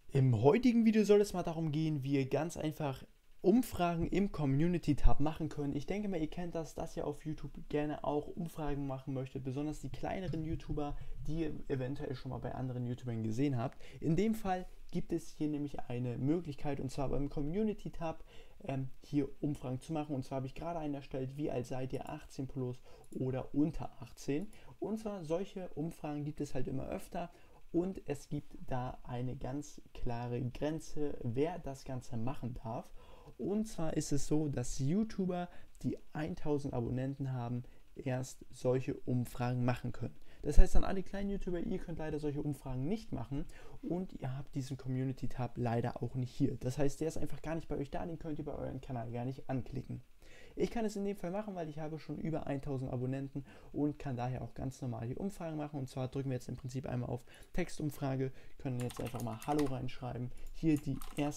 Im heutigen Video soll es mal darum gehen, wie ihr ganz einfach Umfragen im Community-Tab machen könnt. Ich denke mal, ihr kennt das, dass ihr auf YouTube gerne auch Umfragen machen möchtet, besonders die kleineren YouTuber, die ihr eventuell schon mal bei anderen YouTubern gesehen habt. In dem Fall gibt es hier nämlich eine Möglichkeit, und zwar beim Community-Tab hier Umfragen zu machen. Und zwar habe ich gerade einen erstellt, wie alt seid ihr, 18 plus oder unter 18. Und zwar solche Umfragen gibt es halt immer öfter. Und es gibt da eine ganz klare Grenze, wer das Ganze machen darf. Und zwar ist es so, dass YouTuber, die 1000 Abonnenten haben, erst solche Umfragen machen können. Das heißt an alle kleinen YouTuber, ihr könnt leider solche Umfragen nicht machen und ihr habt diesen Community-Tab leider auch nicht hier. Das heißt, der ist einfach gar nicht bei euch da, den könnt ihr bei eurem Kanal gar nicht anklicken. Ich kann es in dem Fall machen, weil ich habe schon über 1000 Abonnenten und kann daher auch ganz normal die Umfragen machen. Und zwar drücken wir jetzt im Prinzip einmal auf Textumfrage, können jetzt einfach mal Hallo reinschreiben. Hier die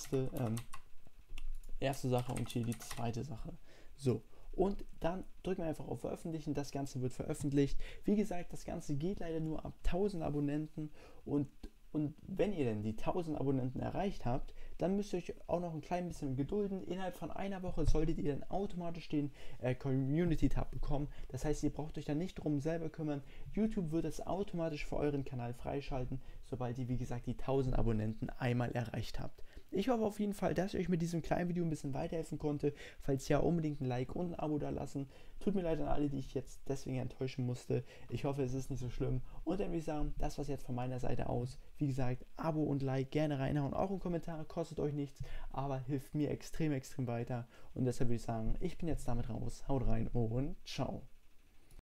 erste Sache und hier die zweite Sache. So. Und dann drücken wir einfach auf Veröffentlichen. Das Ganze wird veröffentlicht. Wie gesagt, das Ganze geht leider nur ab 1000 Abonnenten. Und wenn ihr denn die 1000 Abonnenten erreicht habt, dann müsst ihr euch auch noch ein klein bisschen gedulden. Innerhalb von einer Woche solltet ihr dann automatisch den Community-Tab bekommen. Das heißt, ihr braucht euch dann nicht drum selber kümmern. YouTube wird es automatisch für euren Kanal freischalten, sobald ihr, wie gesagt, die 1000 Abonnenten einmal erreicht habt. Ich hoffe auf jeden Fall, dass ich euch mit diesem kleinen Video ein bisschen weiterhelfen konnte. Falls ja, unbedingt ein Like und ein Abo da lassen. Tut mir leid an alle, die ich jetzt deswegen enttäuschen musste. Ich hoffe, es ist nicht so schlimm. Und dann würde ich sagen, das war es jetzt von meiner Seite aus. Wie gesagt, Abo und Like gerne reinhauen. Auch in Kommentare, kostet euch nichts, aber hilft mir extrem, extrem weiter. Und deshalb würde ich sagen, ich bin jetzt damit raus. Haut rein und ciao.